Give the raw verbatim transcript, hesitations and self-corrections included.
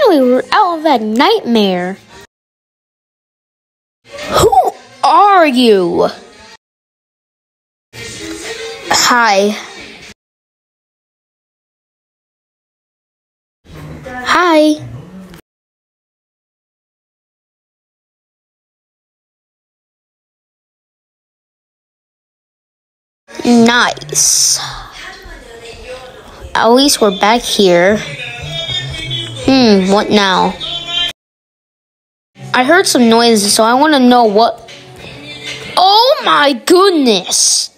Finally, we're out of that nightmare. Who are you? Hi. Hi. Nice. At least we're back here. Hmm, what now? I heard some noises, so I want to know what... Oh my goodness!